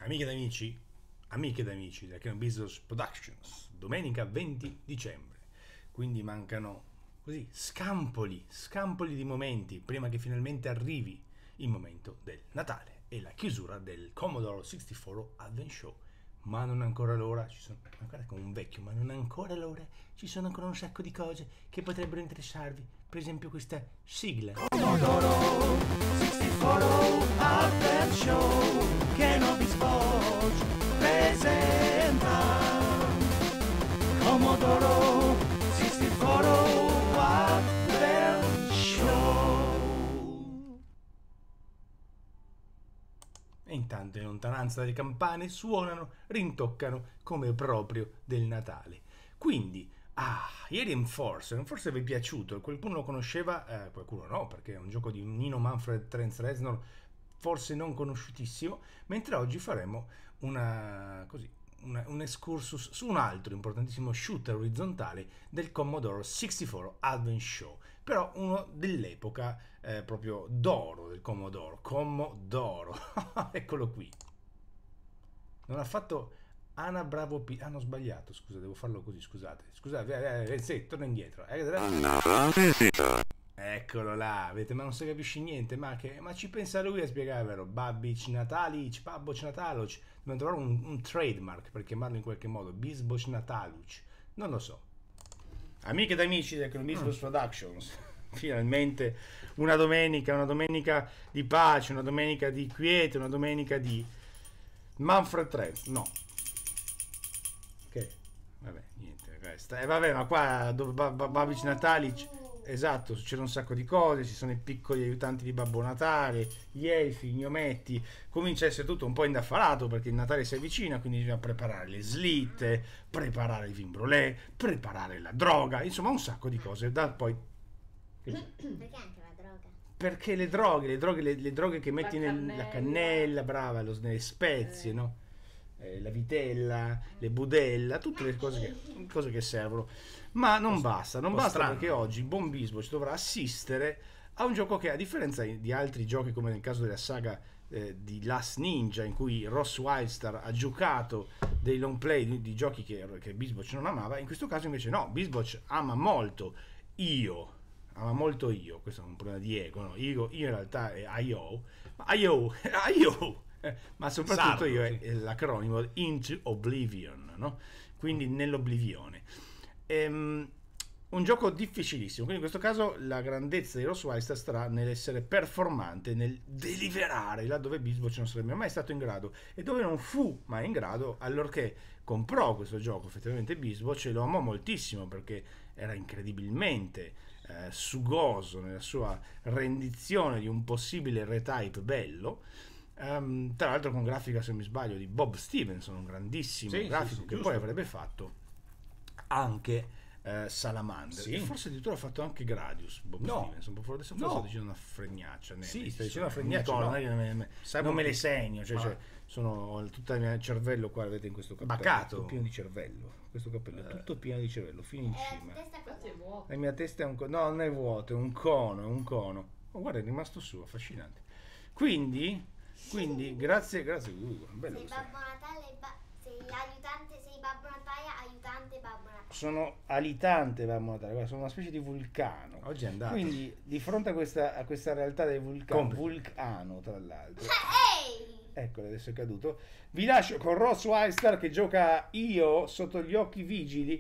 Amiche ed amici da Canon Business Productions, domenica 20 dicembre, quindi mancano così scampoli di momenti prima che finalmente arrivi il momento del Natale e la chiusura del Commodore 64 Advent Show. Ma non è ancora l'ora, ancora come un vecchio, ma non è ancora l'ora, ci sono ancora un sacco di cose che potrebbero interessarvi, per esempio questa sigla. Commodore 64 Advent Show, Canon Business presenta Commodore 64 Advent Show. E intanto in lontananza le campane suonano, rintoccano come proprio del Natale. Quindi, ieri forse vi è piaciuto, qualcuno lo conosceva, qualcuno no, perché è un gioco di Nino Manfred Trent Reznor, forse non conosciutissimo, mentre oggi faremo un excursus su un altro importantissimo shooter orizzontale del Commodore 64 Advent Show, però uno dell'epoca proprio d'oro del Commodore, eccolo qui. Non ha fatto Anna Bravo P. Hanno sbagliato, scusa, devo farlo così, scusate, sì, torno indietro. Eccolo là, vedete, ma non si capisce niente, ma ci pensa lui a spiegare, vero? Babbic Natalic, Babboc Nataloc, dobbiamo trovare un trademark per chiamarlo in qualche modo, Bisboc Nataluc, non lo so. Amiche ed amici del Bisboc Productions, finalmente una domenica di pace, una domenica di quiete, una domenica di Manfred Trent, no. Ok, vabbè, niente, vabbè, ma qua dove Babbic Natalic... Esatto, succede un sacco di cose, ci sono i piccoli aiutanti di Babbo Natale, gli elfi, i gnometti, comincia a essere tutto un po' indaffarato perché il Natale si avvicina, quindi bisogna preparare le slitte, preparare il vin brûlé, preparare la droga, insomma un sacco di cose. Poi... Perché anche la droga? Perché le droghe che metti nella cannella, brava, nelle spezie, no? La vitella, le budella, tutte le cose che servono, ma non basta perché oggi il buon Bisboc dovrà assistere a un gioco che, a differenza di altri giochi come nel caso della saga di Last Ninja, in cui Ross Wildstar ha giocato dei long play di giochi che Bisboc non amava, in questo caso invece no, Bisboc ama molto io, questo è un problema di ego, no? Io in realtà è IO, ma soprattutto io è l'acronimo Into Oblivion, no? Quindi nell'oblivione. Un gioco difficilissimo, quindi in questo caso la grandezza di Ross Wildstar starà nell'essere performante, nel deliberare laddove Bisboc non sarebbe mai stato in grado e dove non fu mai in grado, allorché comprò questo gioco effettivamente Bisboc, e lo amò moltissimo perché era incredibilmente sugoso nella sua rendizione di un possibile retype bello. Tra l'altro con grafica, se mi sbaglio, di Bob Stevenson, un grandissimo grafico che poi avrebbe fatto anche Salamander, e forse addirittura ha fatto anche Gradius Bob Stevenson. Adesso sto dicendo una fregnaccia, stai dicendo una fregnaccia, non me le segno, cioè sono tutto il mio cervello qua, vedete, in questo cappello tutto pieno di cervello, questo cappello è tutto pieno di cervello fino in cima. La mia testa è un cono, no, non è vuoto, è un cono. Oh, guarda, è rimasto su, affascinante. Quindi grazie, bello. Sei Babbo Natale, sei aiutante, sei Babbo Natale, aiutante Babbo Natale. Sono alitante Babbo Natale, guarda, sono una specie di vulcano. Oggi è andato. Quindi di fronte a questa realtà del vulcano, tra l'altro. Eccolo, adesso è caduto. Vi lascio con Ross Wildstar che gioca io sotto gli occhi vigili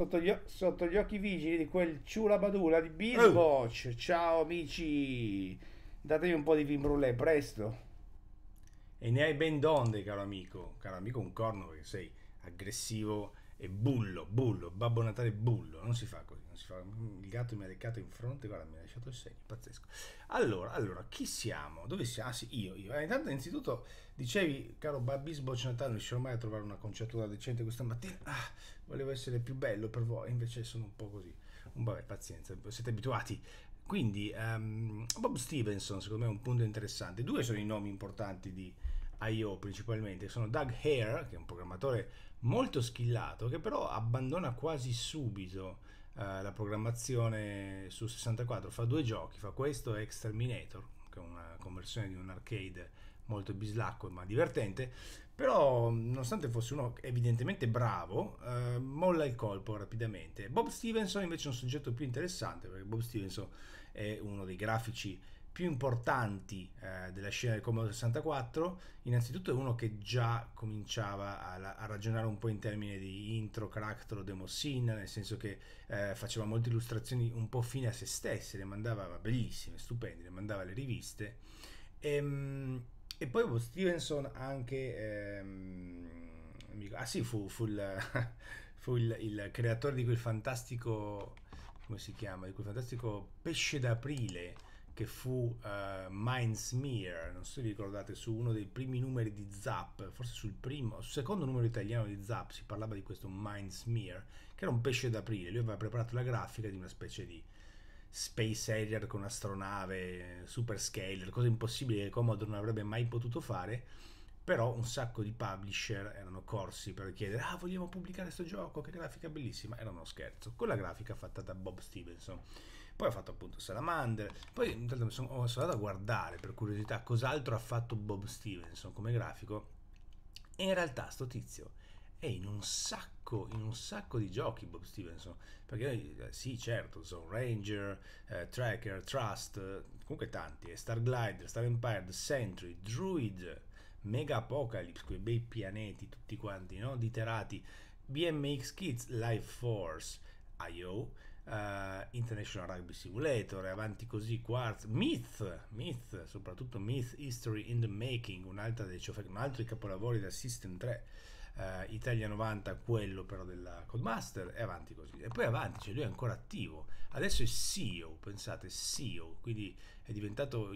di quel ciulabadula di Bisboc. Ciao amici, datevi un po' di vin brûlé, presto. E ne hai ben donde, caro amico un corno, perché sei aggressivo e bullo, Babbo Natale bullo, non si fa così, il gatto mi ha leccato in fronte, guarda, mi ha lasciato il segno, pazzesco. Allora, chi siamo? Dove siamo? Ah sì, io. Intanto, innanzitutto, dicevi, caro Bisboc Natale, non riuscirò mai a trovare una conciatura decente questa mattina, volevo essere più bello per voi, invece sono un po' così, vabbè, pazienza, siete abituati. Quindi Bob Stevenson secondo me è un punto interessante. Due sono i nomi importanti di I.O. principalmente, sono Doug Hare, che è un programmatore molto skillato, che però abbandona quasi subito la programmazione su 64, fa due giochi, fa questo e Exterminator, che è una conversione di un arcade molto bislacco ma divertente, però nonostante fosse uno evidentemente bravo, molla il colpo rapidamente. Bob Stevenson invece è un soggetto più interessante, perché Bob Stevenson è uno dei grafici più importanti della scena del Commodore 64. Innanzitutto è uno che già cominciava a ragionare un po' in termini di intro, character, demo scene, nel senso che faceva molte illustrazioni un po' fine a se stesse, le mandava bellissime, stupende, le mandava alle riviste. E poi Stevenson anche fu il creatore di quel fantastico, come si chiama, di quel fantastico pesce d'aprile che fu Mindsmear, non so se vi ricordate, su uno dei primi numeri di Zap, forse sul secondo numero italiano di Zap si parlava di questo Mindsmear, che era un pesce d'aprile. Lui aveva preparato la grafica di una specie di Space Harrier con astronave, super scaler, cose impossibili che Commodore non avrebbe mai potuto fare, però un sacco di publisher erano corsi per chiedere: ah, vogliamo pubblicare questo gioco, che grafica bellissima. Era uno scherzo, con la grafica fatta da Bob Stevenson. Poi ho fatto appunto Salamander, poi intanto sono andato a guardare per curiosità cos'altro ha fatto Bob Stevenson come grafico, e in realtà sto tizio è in un sacco di giochi Bob Stevenson, perché sì, certo, Zone Ranger, Tracker, Trust, comunque tanti, Star Glider, Star Empire, The Sentry, Druid, Mega Apocalypse, quei bei pianeti tutti quanti, no? Diterati, BMX Kids, Life Force, I.O., International Rugby Simulator, e avanti così, Quartz, Myth, soprattutto Myth History in the Making, un altro dei capolavori del System 3, Italia 90, quello però della Codemaster, e avanti così. E poi avanti, cioè lui è ancora attivo, adesso è CEO, pensate, CEO, quindi è diventato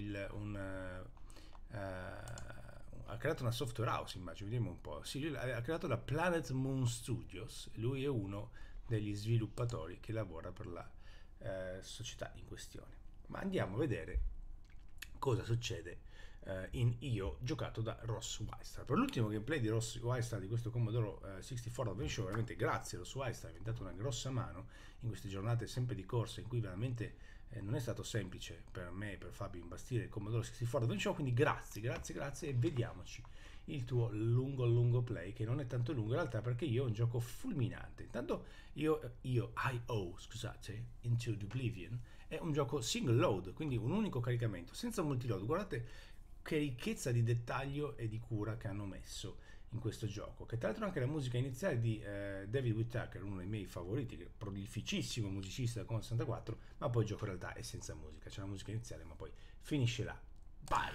ha creato una software house, immagino, vediamo un po'. Sì, lui ha creato la Planet Moon Studios, lui è uno degli sviluppatori che lavora per la società in questione. Ma andiamo a vedere cosa succede in Io, giocato da Ross Weistar. Per l'ultimo gameplay di Ross Weistar di questo Commodore 64 Adventure, veramente grazie a Ross Weistar, è diventato una grossa mano in queste giornate sempre di corsa in cui veramente non è stato semplice per me e per Fabio imbastire il Commodore 64 Adventure, quindi grazie, e vediamoci il tuo lungo play, che non è tanto lungo in realtà, perché io ho un gioco fulminante. Intanto I.O., scusate, Into the Oblivion è un gioco single load, quindi un unico caricamento senza multiload. Guardate che ricchezza di dettaglio e di cura che hanno messo in questo gioco, che tra l'altro anche la musica iniziale di David Whittaker, uno dei miei favoriti, che è prolificissimo musicista del Commodore 64, ma poi il gioco in realtà è senza musica, c'è la musica iniziale ma poi finisce là. Vai!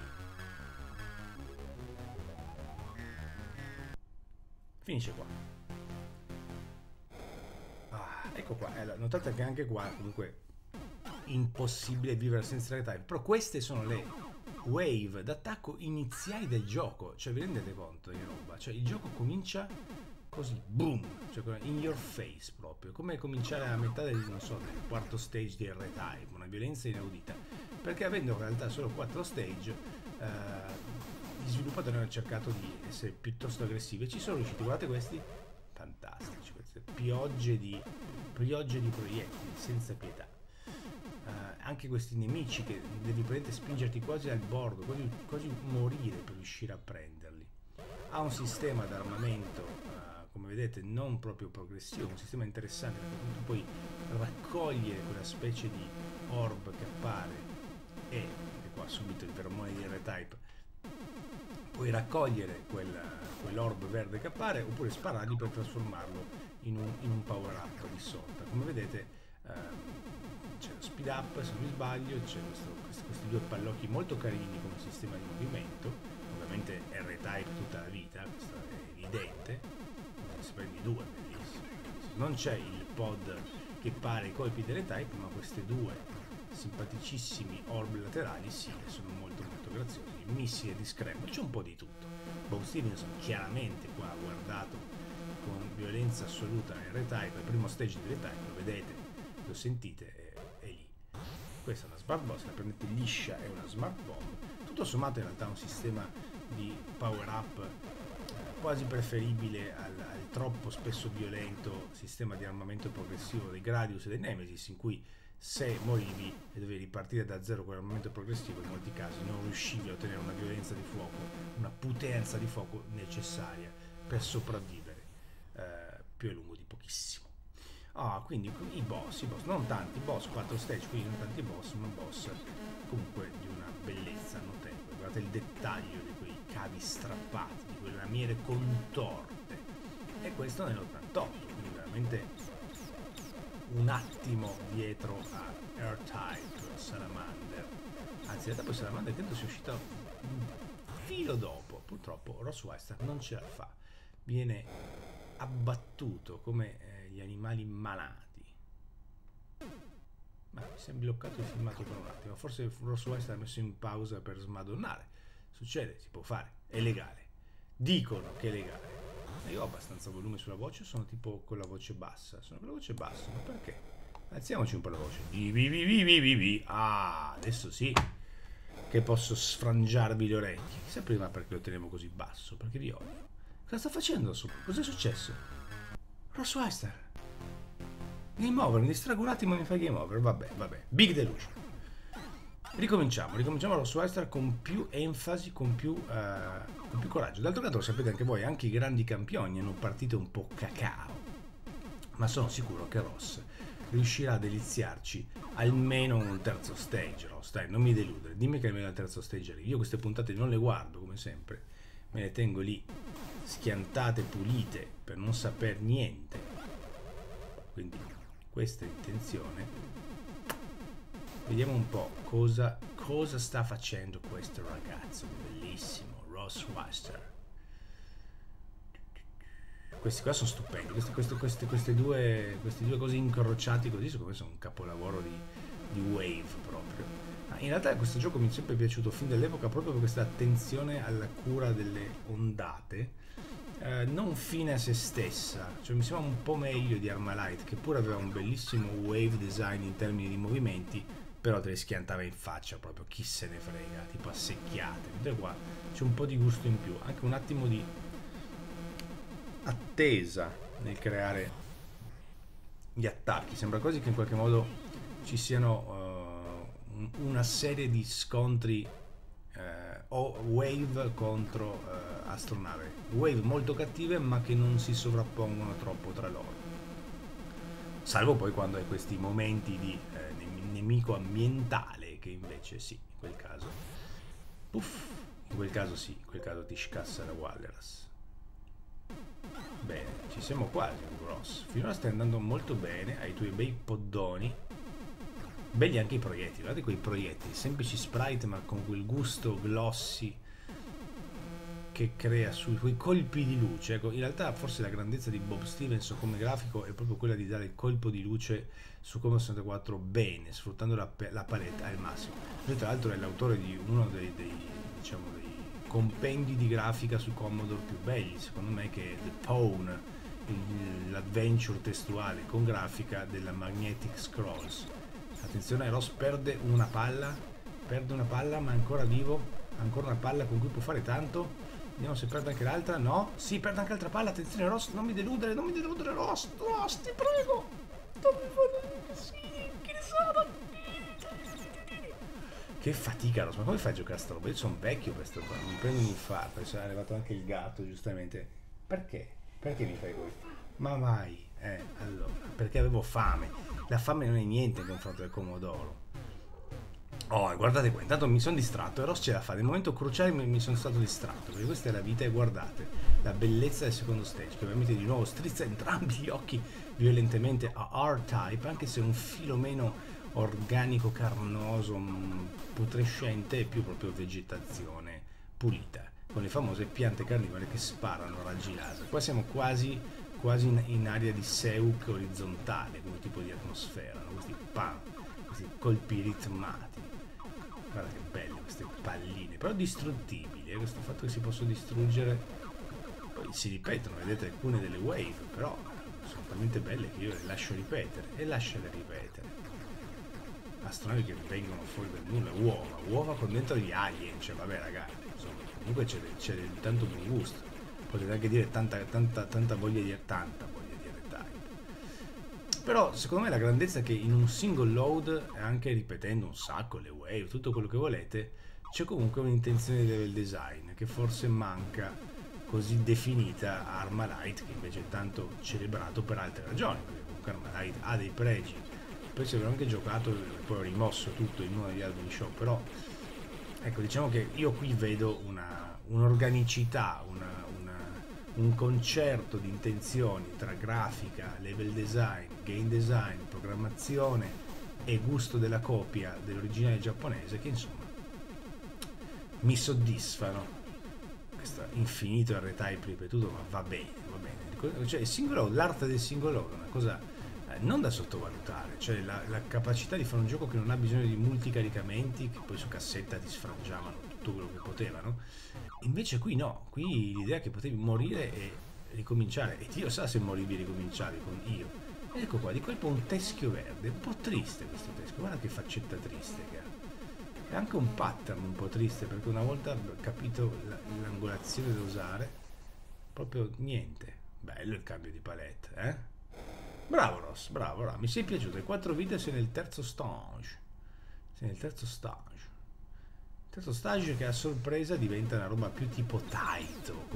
Finisce qua. Ecco qua, notate che anche qua comunque impossibile vivere senza retype, però queste sono le wave d'attacco iniziali del gioco, cioè vi rendete conto di roba? Cioè il gioco comincia così, boom, cioè in your face proprio, come cominciare a metà del, non so, del quarto stage di R-Type, una violenza inaudita, perché avendo in realtà solo 4 stage, gli sviluppatori hanno cercato di essere piuttosto aggressivi e ci sono riusciti. Guardate questi, fantastici, queste piogge di proiettili senza pietà. Anche questi nemici che devi spingerti quasi al bordo, quasi morire per riuscire a prenderli. Ha un sistema d'armamento, come vedete, non proprio progressivo, un sistema interessante, perché tu puoi raccogliere quella specie di orb che appare, e qua subito il vermone di R-Type, puoi raccogliere quell'orb verde che appare, oppure sparargli per trasformarlo in un power up di sorta. Come vedete c'è lo speed up, se non mi sbaglio, c'è questi due pallocchi molto carini come sistema di movimento, ovviamente R-Type tutta la vita, questo è evidente, se prendi due, bellissimo. Non c'è il pod che pare i colpi dell'R-Type, ma queste due simpaticissimi orb laterali sì, che sono molto graziosi, il missile di Scramble, c'è un po' di tutto. Bob Stevenson chiaramente qua ha guardato con violenza assoluta R-Type, il primo stage di R-Type, lo vedete, lo sentite, è lì. Questa è una smart bomb, se la prendete liscia è una smart bomb. Tutto sommato in realtà è un sistema di power up quasi preferibile al troppo spesso violento sistema di armamento progressivo dei Gradius e dei Nemesis, in cui se morivi e dovevi ripartire da zero con l'armamento progressivo, in molti casi non riuscivi a ottenere una violenza di fuoco, una potenza di fuoco necessaria per sopravvivere più a lungo di pochissimo. Quindi i boss, non tanti boss, 4 stage, quindi non tanti boss, ma boss comunque di una bellezza notevole. Guardate il dettaglio di quei cavi strappati, di quelle lamiere contorte, e questo nell'88, quindi veramente un attimo dietro a R-Type, Salamander. Anzi, in realtà poi Salamander credo sia uscita un filo dopo. Purtroppo Rossweister non ce la fa, viene abbattuto come gli animali malati. Ma mi si è bloccato il filmato per un attimo. Forse Rossweister ha messo in pausa per smadonnare. Succede, si può fare, è legale. Dicono che è legale. Io ho abbastanza volume sulla voce, sono tipo con la voce bassa. Sono con la voce bassa, ma perché? Alziamoci un po' la voce. Adesso sì che posso sfrangiarvi le orecchie. Chissà prima perché lo tenevo così basso, perché vi odio. Cosa sta facendo sopra? Cos'è successo? Rossweister. Game over, mi distraggo un attimo e mi fai game over. Vabbè. Big delusion. Ricominciamo Rossweister con più enfasi, con più coraggio. D'altro canto lo sapete anche voi, anche i grandi campioni hanno partite un po' cacao. Ma sono sicuro che Ross riuscirà a deliziarci almeno un terzo stage. Ross, dai, non mi deludere. Dimmi che almeno al terzo stage arrivi. Io queste puntate non le guardo, come sempre. Me le tengo lì, schiantate, pulite, per non saper niente. Quindi questa è l'intenzione. Vediamo un po' cosa sta facendo questo ragazzo bellissimo, Rossweister. Questi qua sono stupendi, queste due cose incrociate così, secondo me sono un capolavoro di Wave proprio. In realtà questo gioco mi è sempre piaciuto fin dall'epoca proprio per questa attenzione alla cura delle ondate, non fine a se stessa, cioè mi sembra un po' meglio di Armalite, che pure aveva un bellissimo wave design in termini di movimenti, però te le schiantava in faccia proprio, chi se ne frega, tipo a secchiate. Mentre qua c'è un po' di gusto in più, anche un attimo di attesa nel creare gli attacchi. Sembra quasi che in qualche modo ci siano una serie di scontri o wave contro astronave, wave molto cattive ma che non si sovrappongono troppo tra loro, salvo poi quando hai questi momenti di nemico ambientale che invece sì, in quel caso in quel caso ti scassa la Walrus. Bene, ci siamo quasi, Ross. Finora stai andando molto bene, hai i tuoi bei poddoni. Belli anche i proiettili, guardate quei proiettili, semplici sprite ma con quel gusto glossy che crea sui quei colpi di luce. Ecco, in realtà forse la grandezza di Bob Stevenson come grafico è proprio quella di dare il colpo di luce su Commodore 64 bene, sfruttando la palette al massimo. Lui tra l'altro è l'autore di uno dei compendi di grafica su Commodore più belli, secondo me, che è The Pawn, l'adventure testuale con grafica della Magnetic Scrolls. Attenzione, Ross perde una palla ma è ancora vivo, ancora una palla con cui può fare tanto. Vediamo se perde anche l'altra. No, sì, perde anche l'altra palla. Attenzione Ross, non mi deludere Ross, ti prego, non mi fare così, che ne sono. Che fatica Ross, ma come fai a giocare a sta roba? Io sono vecchio per sto qua, mi prendo un infarto, è arrivato anche il gatto giustamente. Perché mi fai così? Ma mai, allora, perché avevo fame. La fame non è niente in confronto del Commodoro. Oh, guardate qua, intanto mi sono distratto e Ross ce la fa. Nel momento cruciale mi sono stato distratto, perché questa è la vita e guardate la bellezza del secondo stage, che ovviamente di nuovo strizza entrambi gli occhi violentemente a R-Type, anche se un filo meno organico, carnoso, putrescente, e più proprio vegetazione pulita, con le famose piante carnivore che sparano raggi laser. Qua siamo quasi in area di Seuk orizzontale come tipo di atmosfera, no? Questi colpi ritmati. Guarda che belle queste palline, però distruttibili, questo fatto che si possono distruggere, poi si ripetono, vedete alcune delle wave, però sono talmente belle che io le lascio ripetere e lasciale ripetere. Astronavi che vengono fuori dal nulla, uova con dentro gli alien, cioè vabbè ragazzi, insomma, comunque c'è del tanto buon gusto. Potete anche dire tanta voglia di dire type. Però secondo me la grandezza è che in un single load, anche ripetendo un sacco le wave, tutto quello che volete, c'è comunque un'intenzione di level design che forse manca così definita a Armalite, che invece è tanto celebrato per altre ragioni, perché comunque Armalite ha dei pregi. Poi ci avevo anche giocato e poi ho rimosso tutto in uno degli album show, però ecco, diciamo che io qui vedo un'organicità, un concerto di intenzioni tra grafica, level design, game design, programmazione e gusto della copia dell'originale giapponese che insomma mi soddisfano. Questo infinito R-Type ripetuto, ma va bene, va bene. Cioè il single load, l'arte del single load è una cosa non da sottovalutare, cioè la capacità di fare un gioco che non ha bisogno di multicaricamenti, che poi su cassetta ti sfrangiavano tutto quello che potevano. Invece qui no, qui l'idea che potevi morire e ricominciare, e Dio sa se morivi e ricominciavi con io. Ed ecco qua, di colpo un teschio verde, un po' triste questo teschio, guarda che faccetta triste che ha. È anche un pattern un po' triste, perché una volta ho capito l'angolazione da usare, proprio niente. Bello il cambio di palette, eh? Bravo Ross, bravo, bravo, mi sei piaciuto. Hai 4 video, sei nel terzo stage. Sei nel terzo stage. Il terzo stage che a sorpresa diventa una roba più tipo Taito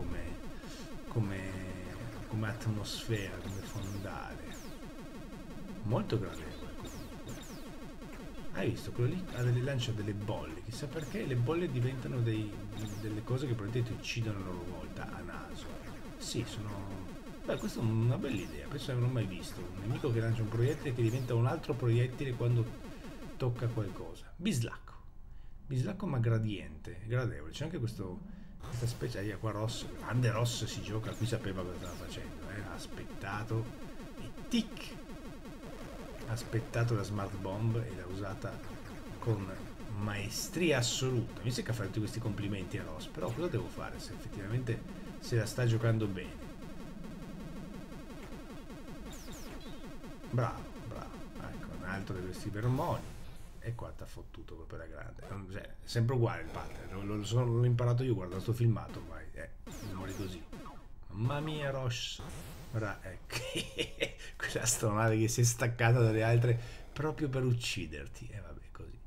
come atmosfera, come fondale. Molto gradevole comunque. Hai visto? Quello lì lancia delle bolle. Chissà perché le bolle diventano delle cose che probabilmente ti uccidono a loro volta a naso. Sì, sono... Beh, questa è una bella idea, penso che non ho mai visto un nemico che lancia un proiettile che diventa un altro proiettile quando tocca qualcosa. Bislacco ma gradiente, gradevole. C'è anche questa specie, qua Ross, grande Ross si gioca, qui sapeva cosa stava facendo, ha aspettato e tic! Ha aspettato la smart bomb e l'ha usata con maestria assoluta. Mi secca fare tutti questi complimenti a Ross, però cosa devo fare se effettivamente se la sta giocando bene? Bravo, bravo, ecco, un altro di questi vermoni e qua ti ha fottuto proprio la grande, cioè, è sempre uguale il pattern, l'ho imparato io guardando sto filmato, ma muori così, mamma mia Ross, ecco, quella astronave che si è staccata dalle altre proprio per ucciderti, e vabbè così,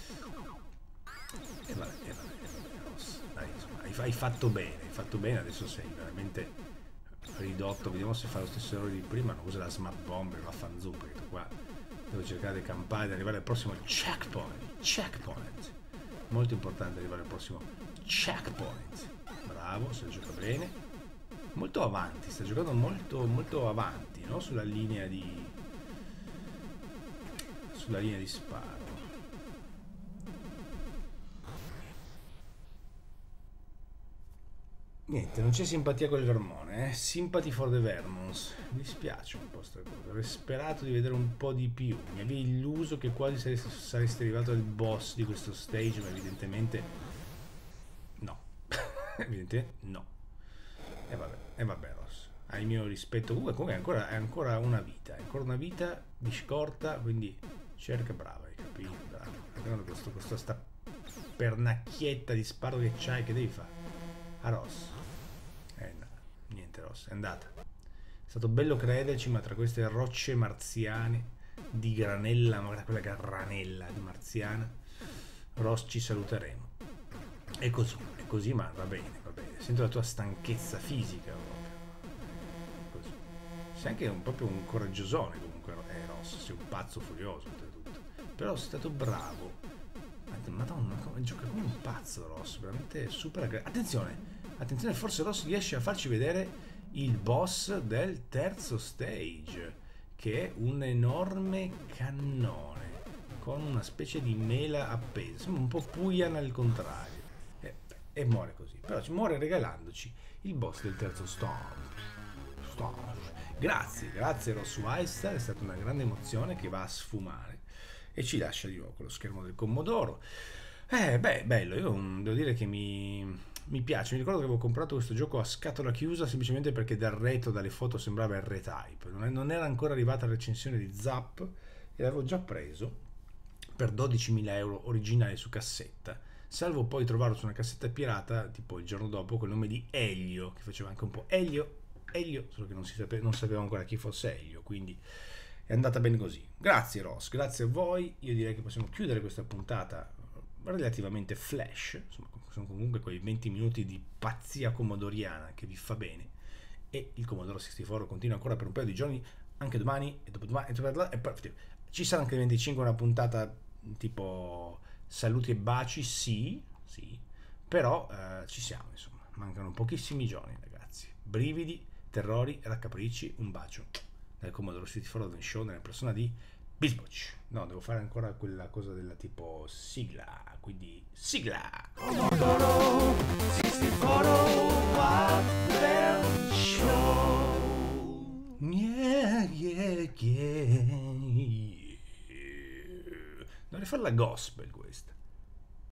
e vabbè Ross, dai, insomma, hai fatto bene, adesso sei veramente ridotto. Vediamo se fa lo stesso errore di prima, non usa la smart bomb e va a fanzù, perché qua devo cercare di campare ed arrivare al prossimo checkpoint, molto importante arrivare al prossimo checkpoint. Bravo, se lo gioca bene, molto avanti, sta giocando molto avanti, no? sulla linea di sparo. Niente, non c'è simpatia col Vermone, Sympathy for the Vermons. Mi dispiace un po' sta cosa. Avrei sperato di vedere un po' di più. Mi avevi illuso che quasi saresti arrivato al boss di questo stage, ma evidentemente no. Evidentemente no. E vabbè Ross. Hai il mio rispetto. Comunque è ancora una vita. È ancora una vita di scorta, quindi cerca, brava, hai capito? Bravo. Questa pernacchietta di sparo che c'hai, che devi fare? A Ross. No, niente Ross, è andata. È stato bello crederci, ma tra queste rocce marziane di granella, ma quella granella di marziana, Ross, ci saluteremo. È così, ma va bene. Sento la tua stanchezza fisica proprio. Così. Sei anche proprio un coraggiosone comunque, Ross, sei un pazzo furioso oltretutto. Però sei stato bravo. Madonna, gioca come un pazzo Ross, veramente super. Attenzione, forse Ross riesce a farci vedere il boss del terzo stage, che è un enorme cannone con una specie di mela appesa, un po' Puyan al contrario, e muore così, però ci muore regalandoci il boss del terzo stage. Grazie Ross Weister, è stata una grande emozione che va a sfumare e ci lascia di nuovo con lo schermo del Commodoro. Bello, io devo dire che mi piace. Mi ricordo che avevo comprato questo gioco a scatola chiusa semplicemente perché dal retro, dalle foto, sembrava R-Type. Non era ancora arrivata la recensione di Zap e l'avevo già preso per 12.000 euro originale su cassetta, salvo poi trovarlo su una cassetta pirata tipo il giorno dopo col nome di Elio, che faceva anche un po' Elio, solo che non sapevo ancora chi fosse Elio, quindi è andata bene così. Grazie Ross, grazie a voi. Io direi che possiamo chiudere questa puntata relativamente flash, insomma, sono comunque quei 20 minuti di pazzia comodoriana che vi fa bene, e il Commodore 64 continua ancora per un paio di giorni, anche domani e dopodomani, e poi ci sarà anche il 25 una puntata tipo saluti e baci, sì, però ci siamo, insomma, mancano pochissimi giorni ragazzi, brividi, terrori, raccapricci, un bacio dal Commodore 64 Advent Show nella persona di Bisbocci. No, devo fare ancora quella cosa della tipo sigla, quindi sigla. Commodore 64 Advent Show. Dovrei fare la gospel questa.